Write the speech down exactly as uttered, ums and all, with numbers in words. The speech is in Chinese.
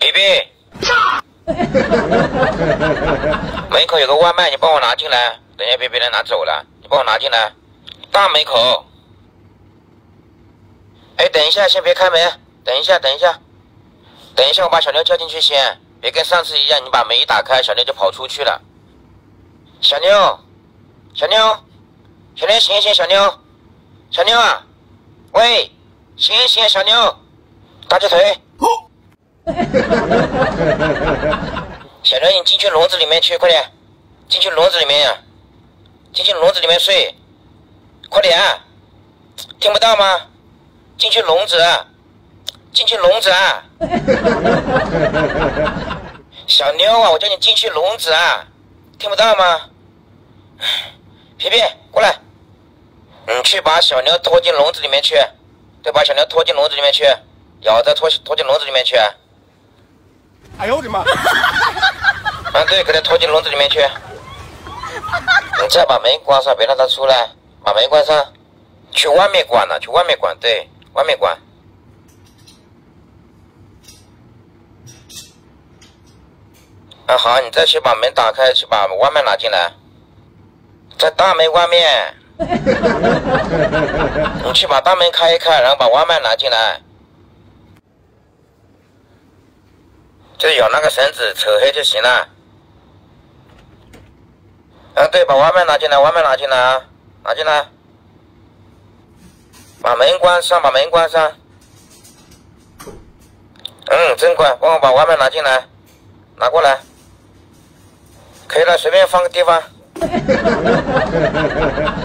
皮皮，门口有个外卖，你帮我拿进来。等一下被别人拿走了，你帮我拿进来。大门口。哎，等一下，先别开门。等一下，等一下，等一下，我把小妞叫进去先，别跟上次一样，你把门一打开，小妞就跑出去了。小妞，小妞，小妞醒醒，小妞，小妞啊，喂，醒醒，小妞，打起腿。小妞，你进去笼子里面去，快点，进去笼子里面呀、啊，进去笼子里面睡，快点、啊，听不到吗？进去笼子，进去笼子啊！小妞啊，我叫你进去笼子啊，听不到吗？皮皮，过来，你去把小妞拖进笼子里面去，对，把小妞拖进笼子里面去，咬着拖拖进笼子里面去。 哎呦我的妈！ 啊，对，给他拖进笼子里面去。你再把门关上，别让他出来，把门关上。去外面关了，去外面关，对，外面关。啊，好，你再去把门打开，去把外卖拿进来，在大门外面。你去把大门开一开，然后把外卖拿进来。就咬那个绳子扯黑就行了。啊，对，把外卖拿进来，外卖拿进来啊，拿进来。把门关上，把门关上。嗯，真乖，帮我把外卖拿进来，拿过来。可以了，随便放个地方。